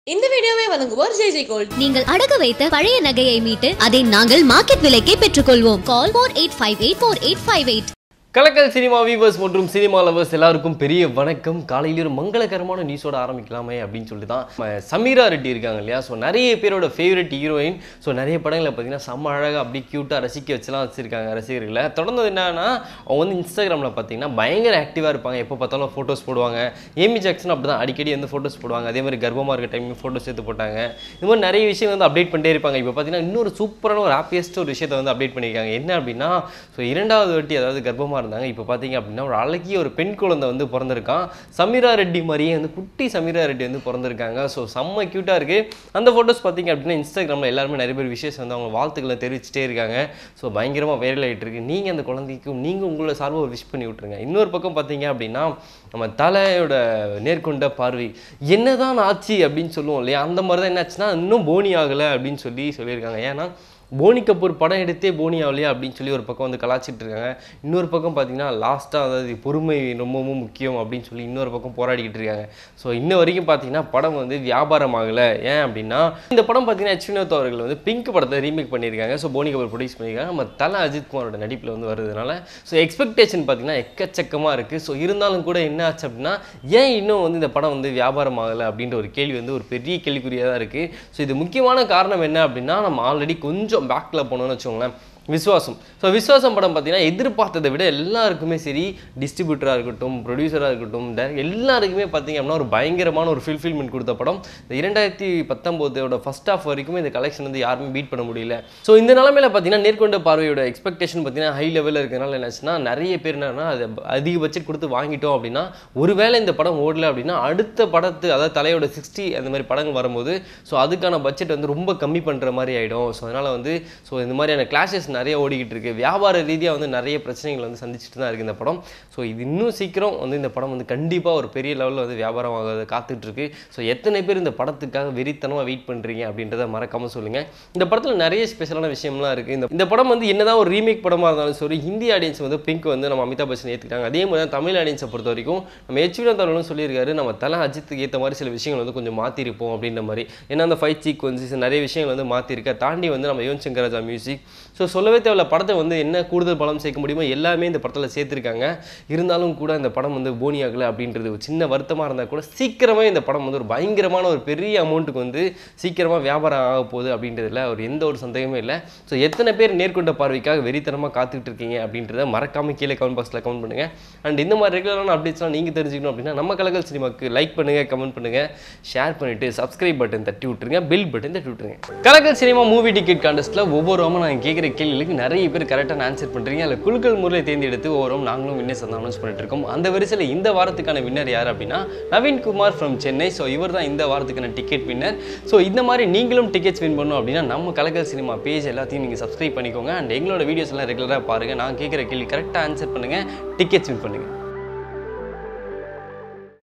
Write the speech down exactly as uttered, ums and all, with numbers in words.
இந்த வீடியோவை வழங்குவோர் ஜே ஜே கோல்ட். நீங்கள் அடகு வைத்த பழைய நகையை மீட்டு அதை நாங்கள் மார்க்கெட் விலைக்கே பெற்றுக்கொள்வோம். Call four eight five eight four eight five eight. கலக்கல் சினிமா வீவர்ஸ் மற்றும் சினிமா லவர்ஸ் எல்லாருக்கும் பெரிய வணக்கம். காலையில் ஒரு மங்களகரமான நியூஸோட ஆரம்பிக்கலாமே அப்படின்னு சொல்லிட்டு தான் சமீரா ரெட்டி இருக்காங்க இல்லையா. ஸோ நிறைய பேரோட ஃபேவரட் ஹீரோயின். ஸோ நிறைய படங்களை பார்த்தீங்கன்னா செம்ம அழகாக அப்படி க்யூட்டாக ரசிக்க வச்சுலாம் வச்சுருக்காங்க ரசிகர்களை. தொடர்ந்து என்னன்னா அவங்க வந்து இன்ஸ்டாகிராமில் பார்த்தீங்கன்னா பயங்கர ஆக்டிவாக இருப்பாங்க. எப்போ பார்த்தாலும் ஃபோட்டோஸ் போடுவாங்க. ஏமி ஜாக்சன் அப்படி தான் அடிக்கடி வந்து ஃபோட்டோஸ் போடுவாங்க. அதே மாதிரி கர்ப்பமாக இருக்க டைம் ஃபோட்டோஸ் எடுத்து போட்டாங்க. இந்த மாதிரி நிறைய விஷயம் வந்து அப்டேட் பண்ணிட்டே இருப்பாங்க. இப்போ பார்த்தீங்கன்னா இன்னொரு சூப்பரான ஒரு ஹாப்பியஸ்ட் ஒரு விஷயத்தை வந்து அப்டேட் பண்ணியிருக்காங்க. என்ன அப்படின்னா ஸோ இரண்டாவது வாட்டி அதாவது கர்ப்பமாக இருந்தாங்க. இப்போ பார்த்தீங்க அப்படின்னா ஒரு அழகிய ஒரு பெண் குழந்தை வந்து பிறந்திருக்கான். சமீரா ரெட்டி மாதிரியே வந்து குட்டி சமீரா ரெட்டி வந்து பிறந்திருக்காங்க. ஸோ செம்ம க்யூட்டாக இருக்குது. அந்த ஃபோட்டோஸ் பார்த்தீங்க அப்படின்னா இன்ஸ்டாகிராமில் எல்லாருமே நிறைய பேர் விஷயம் வந்து அவங்க வாழ்த்துக்களை தெரிவிச்சுட்டே இருக்காங்க. ஸோ பயங்கரமாக வைரல் ஆகிட்டு இருக்கு. நீங்கள் அந்த குழந்தைக்கும் நீங்கள் உங்களோட சார்பாக ஒரு விஷ் பண்ணி விட்ருங்க. இன்னொரு பக்கம் பார்த்தீங்க அப்படின்னா நம்ம தலையோட நேர்கொண்ட பார்வை என்னதான் ஆச்சு அப்படின்னு சொல்லுவோம் இல்லையா. அந்த மாதிரி தான் என்னாச்சுன்னா இன்னும் போனி ஆகலை அப்படின்னு சொல்லி சொல்லியிருக்காங்க. ஏன்னா போனி கபூர் படம் எடுத்தே போனி ஆகலையா அப்படின்னு சொல்லி ஒரு பக்கம் வந்து கலாச்சிட்டு இருக்காங்க. இன்னொரு பக்கம் பார்த்தீங்கன்னா லாஸ்ட்டாக அதாவது பொறுமை ரொம்பவும் முக்கியம் அப்படின்னு சொல்லி இன்னொரு பக்கம் போராடிக்கிட்டு இருக்காங்க. ஸோ இன்ன வரைக்கும் பார்த்தீங்கன்னா படம் வந்து வியாபாரம் ஆகலை. ஏன் அப்படின்னா இந்த படம் பார்த்தீங்கன்னா எச் வினோத் அவர்கள் வந்து பிங்க் படத்தை ரீமேக் பண்ணியிருக்காங்க. ஸோ போனி கபூர் ப்ரொடியூஸ் பண்ணியிருக்காங்க. நம்ம தலை அஜித் குமாரோட நடிப்பில் வந்து வருதுனால ஸோ எக்ஸ்பெக்டேஷன் பார்த்தீங்கன்னா எக்கச்சக்கமாக இருக்குது. ஸோ இருந்தாலும் கூட என்ன ஆச்சு அப்படின்னா ஏன் இன்னும் வந்து இந்த படம் வந்து வியாபாரம் ஆகலை அப்படின்ற ஒரு கேள்வி வந்து ஒரு பெரிய கேள்விக்குறியாக தான் இருக்குது. ஸோ இது முக்கியமான காரணம் என்ன அப்படின்னா நம்ம ஆல்ரெடி கொஞ்சம் பேக்கில் போனோம்னு வச்சுக்கோங்களேன். விஸ்வாசம். ஸோ விஸ்வாசம் படம் பார்த்தீங்கன்னா எதிர்பார்த்ததை விட எல்லாருக்குமே சரி டிஸ்ட்ரிபியூட்டராக இருக்கட்டும் ப்ரொடியூசராக இருக்கட்டும் எல்லாருக்குமே பார்த்தீங்க அப்படின்னா ஒரு பயங்கரமான ஒரு ஃபில்ஃபில்மெண்ட் கொடுத்த படம். இந்த இரண்டாயிரத்தி பத்தொம்போதோட ஃபர்ஸ்ட் ஆஃப் வரைக்குமே இந்த கலெக்ஷன் வந்து யாருமே பீட் பண்ண முடியல. ஸோ இந்த நிலமையில பார்த்தீங்கன்னா நேர்கொண்ட பார்வையோட எக்ஸ்பெக்டேஷன் பார்த்தீங்கன்னா ஹை லெவலில் இருக்கிறதுனால என்னாச்சுன்னா நிறைய பேர் என்னன்னா அதை அதிக பட்ஜெட் கொடுத்து வாங்கிட்டோம் அப்படின்னா ஒருவேளை இந்த படம் ஓடல அப்படின்னா அடுத்த படத்து அதாவது தலையோட சிக்ஸ்டி அந்த மாதிரி படங்கள் வரும்போது ஸோ அதுக்கான பட்ஜெட் வந்து ரொம்ப கம்மி பண்ணுற மாதிரி ஆகிடும். ஸோ அதனால் வந்து ஸோ இந்த மாதிரியான கிளாஷஸ் நிறைய ஓடிக்கிட்டு இருக்கு. வியாபார ரீதியாக வந்து நிறைய பிரச்சனைகள் வந்து சந்திச்சுட்டு தான் இருக்குது இந்த படம். ஸோ இது இன்னும் சீக்கிரம் வந்து இந்த படம் வந்து கண்டிப்பாக ஒரு பெரிய லெவலில் வந்து வியாபாரம் ஆக காத்துட்டு இருக்கு. ஸோ எத்தனை பேர் இந்த படத்துக்காக வெறித்தனமாக வெயிட் பண்ணுறீங்க அப்படின்றத மறக்காமல் சொல்லுங்கள். இந்த படத்தில் நிறைய ஸ்பெஷலான விஷயம்லாம் இருக்குது. இந்த இந்த படம் வந்து என்னதான் ஒரு ரீமேக் படமாக இருந்தாலும் சரி ஹிந்தி ஆடியன்ஸ் வந்து பிங்க் வந்து நம்ம அமிதாப் பச்சன் ஏற்றுக்கிட்டாங்க. அதே மாதிரி தான் தமிழ் ஆடியன்ஸை பொறுத்த வரைக்கும் நம்ம எச் வினோத் அவர்களும் சொல்லியிருக்காரு நம்ம தலை அஜித்துக்கு ஏற்ற மாதிரி சில விஷயங்கள் வந்து கொஞ்சம் மாற்றிருப்போம் அப்படின்ற மாதிரி. ஏன்னா அந்த ஃபைட் சீக்வன்சஸ் நிறைய விஷயங்கள் வந்து மாற்றிருக்க தாண்டி வந்து நம்ம யுவன் சங்கர் ராஜா மியூசிக் ஸோ சொல்லவே தேவையில்ல படத்தை வந்து என்ன கூடுதல் பலம் சேர்க்க முடியுமோ எல்லாமே இந்த படத்தில் சேர்த்துருக்காங்க. இருந்தாலும் கூட இந்த படம் வந்து போனி ஆகலை அப்படின்றது ஒரு சின்ன வருத்தமாக இருந்தால் கூட சீக்கிரமே இந்த படம் வந்து ஒரு பயங்கரமான ஒரு பெரிய அமௌண்ட்டுக்கு வந்து சீக்கிரமாக வியாபாரம் ஆக போகுது அப்படின்றதுல ஒரு எந்த ஒரு சந்தேகமே இல்லை. ஸோ எத்தனை பேர் நேர்கொண்ட பார்வைக்காக வெறித்தனமாக காத்துக்கிட்டு இருக்கீங்க அப்படின்றத மறக்காமல் கீழே கமெண்ட் பாக்ஸில் கமெண்ட் பண்ணுங்கள். அண்ட் இந்த மாதிரி ரெகுலரான அப்டேட்ஸ்லாம் நீங்கள் தெரிஞ்சுக்கணும் அப்படின்னா நம்ம கலக்கல் சினிமாவுக்கு லைக் பண்ணுங்கள், கமெண்ட் பண்ணுங்கள், ஷேர் பண்ணிவிட்டு சப்ஸ்கிரைப் பட்டன் தட்டி விட்டுருங்க, பெல் பட்டன் தட்டி விட்டுருங்க. கலக்கல் சினிமா மூவி டிக்கெட் கான்டெஸ்ட்டில் ஒவ்வொரு வாரமும் நான் கேட்குற கேள்விகளுக்கு நிறைய பேர் கரெக்டாக ஆன்சர் பண்ணுறீங்க. அதில் குழுக்கள் முறையில் தேர்ந்தெடுத்து ஒவ்வொரு நாங்களும் வின்னர்ஸ் வந்து அனௌன்ஸ் பண்ணிட்டு இருக்கோம். அந்த வரிசையில் இந்த வாரத்துக்கான வின்னர் யார் அப்படின்னா நவீன் குமார் ஃப்ரம் சென்னை. ஸோ இவர் தான் இந்த வாரத்துக்கான டிக்கெட் வின்னர். ஸோ இந்த மாதிரி நீங்களும் டிக்கெட்ஸ் வின் பண்ணணும் அப்படின்னா நம்ம கலக்கல் சினிமா பேஜ் எல்லாத்தையும் நீங்கள் சப்ஸ்கிரைப் பண்ணிக்கோங்க. அண்ட் எங்களோட வீடியோஸ் எல்லாம் ரெகுலராக பாருங்கள். நான் கேட்குற கேள்வி கரெக்டாக ஆன்சர் பண்ணுங்கள், டிக்கெட்ஸ் வின் பண்ணுங்கள்.